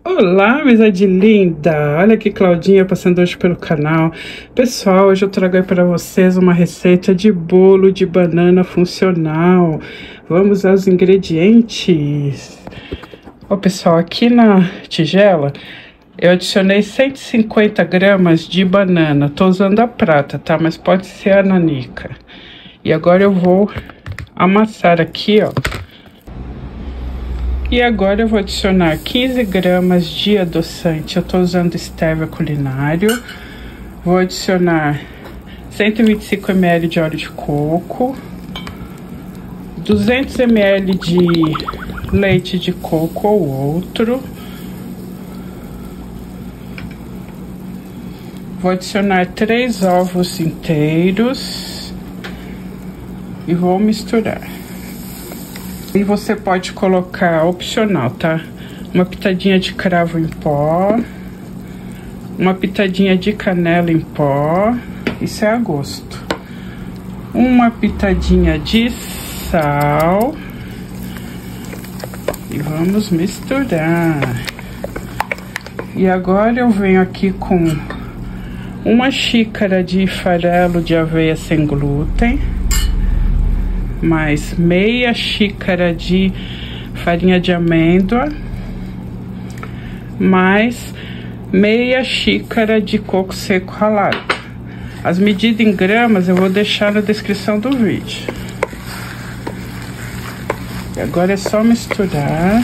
Olá, amizade linda! Olha aqui, Claudinha passando hoje pelo canal. Pessoal, hoje eu trago aí para vocês uma receita de bolo de banana funcional. Vamos aos ingredientes. Ó, pessoal, aqui na tigela eu adicionei 150 gramas de banana. Tô usando a prata, tá? Mas pode ser a nanica. E agora eu vou amassar aqui, ó. E agora eu vou adicionar 15 gramas de adoçante. Eu tô usando Stevia Culinário. Vou adicionar 125 ml de óleo de coco, 200 ml de leite de coco ou outro. Vou adicionar 3 ovos inteiros e vou misturar. E você pode colocar opcional, tá? Uma pitadinha de cravo em pó, uma pitadinha de canela em pó, isso é a gosto. Uma pitadinha de sal e vamos misturar. E agora eu venho aqui com uma xícara de farelo de aveia sem glúten, mais meia xícara de farinha de amêndoa, mais meia xícara de coco seco ralado. As medidas em gramas eu vou deixar na descrição do vídeo. E agora é só misturar.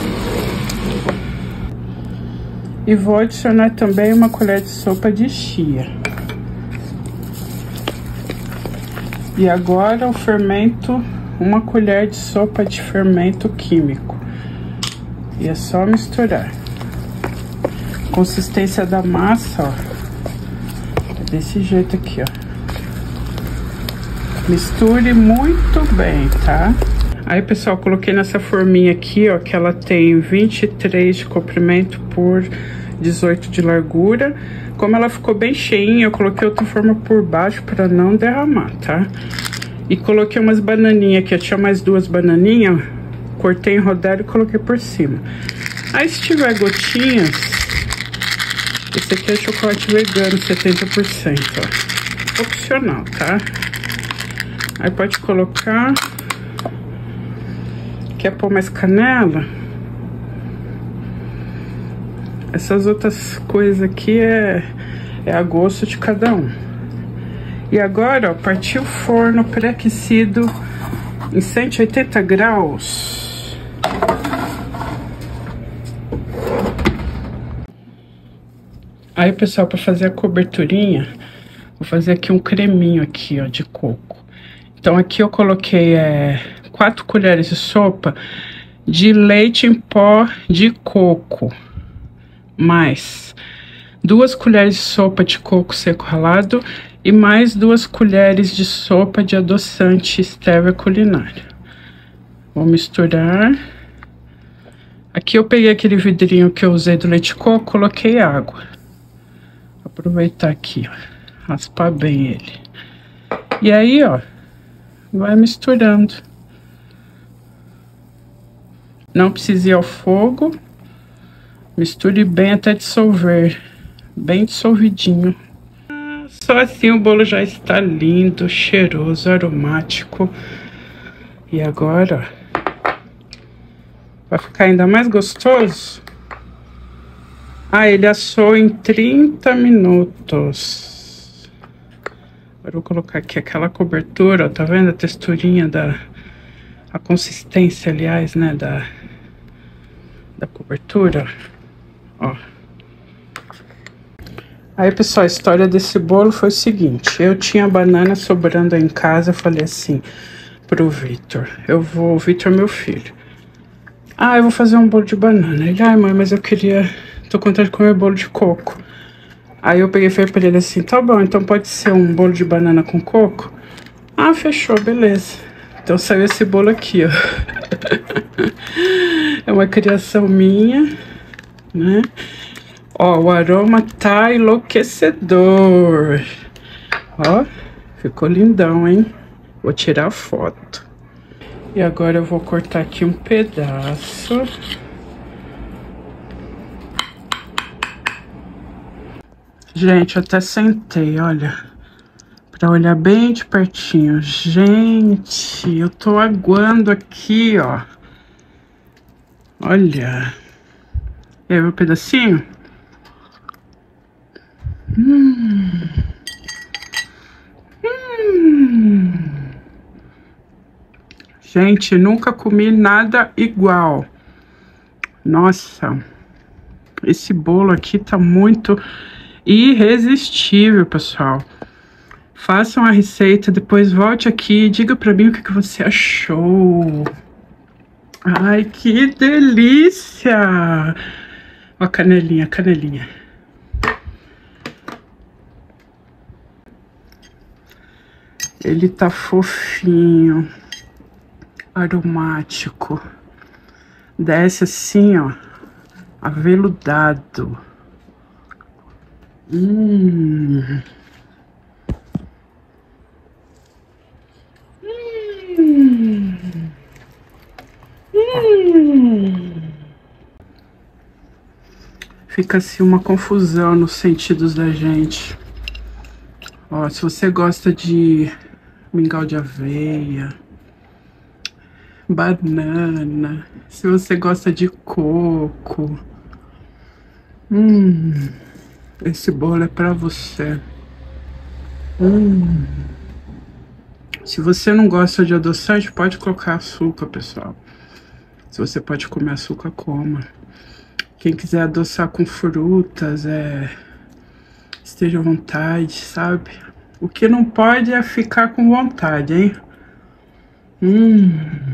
E vou adicionar também uma colher de sopa de chia. E agora o fermento, uma colher de sopa de fermento químico. E é só misturar. Consistência da massa, ó, é desse jeito aqui, ó. Misture muito bem, tá? Aí, pessoal, coloquei nessa forminha aqui, ó, que ela tem 23 de comprimento por 18 de largura. Como ela ficou bem cheinha, eu coloquei outra forma por baixo para não derramar, tá? E coloquei umas bananinhas aqui, eu tinha mais 2 bananinhas, cortei em rodela e coloquei por cima. Aí, se tiver gotinhas, esse aqui é chocolate vegano, 70%, ó. Opcional, tá? Aí pode colocar. Quer pôr mais canela? Essas outras coisas aqui é a gosto de cada um. E agora, ó, parti o forno pré-aquecido em 180 graus. Aí, pessoal, para fazer a coberturinha, vou fazer aqui um creminho aqui, ó, de coco. Então, aqui eu coloquei 4 colheres de sopa de leite em pó de coco, mais 2 colheres de sopa de coco seco ralado e mais 2 colheres de sopa de adoçante Stevia Culinário. Vou misturar. Aqui eu peguei aquele vidrinho que eu usei do leite de coco, coloquei água. Vou aproveitar aqui, ó, raspar bem ele. E aí, ó, vai misturando. Não precisa ir ao fogo. Misture bem até dissolver. Bem dissolvidinho. Só assim o bolo já está lindo, cheiroso, aromático. E agora, ó, vai ficar ainda mais gostoso. Ah, ele assou em 30 minutos. Agora eu vou colocar aqui aquela cobertura, ó, tá vendo a texturinha a consistência, aliás, né, da cobertura, ó. Aí, pessoal, a história desse bolo foi o seguinte: eu tinha banana sobrando aí em casa, eu falei assim pro Vitor, o Vitor é meu filho. Ah, eu vou fazer um bolo de banana. Ele, ai, mãe, mas tô com vontade de comer bolo de coco. Aí eu peguei e falei pra ele assim, tá bom, então pode ser um bolo de banana com coco? Ah, fechou, beleza. Então saiu esse bolo aqui, ó. É uma criação minha, né? Ó, o aroma tá enlouquecedor. Ó, ficou lindão, hein? Vou tirar a foto. E agora eu vou cortar aqui um pedaço. Gente, eu até sentei, olha, pra olhar bem de pertinho. Gente, eu tô aguando aqui, ó. Olha. E aí, um pedacinho? Gente, nunca comi nada igual. Nossa, esse bolo aqui tá muito irresistível, pessoal. Façam a receita, depois volte aqui e diga pra mim o que você achou. Ai, que delícia! Ó, canelinha, canelinha. Ele tá fofinho, aromático. Desce assim, ó, aveludado. Fica assim uma confusão nos sentidos da gente. Ó, se você gosta de mingau de aveia, banana, se você gosta de coco, esse bolo é pra você. Se você não gosta de adoçante, pode colocar açúcar, pessoal. Se você pode comer açúcar, coma. Quem quiser adoçar com frutas, esteja à vontade, sabe? O que não pode é ficar com vontade, hein?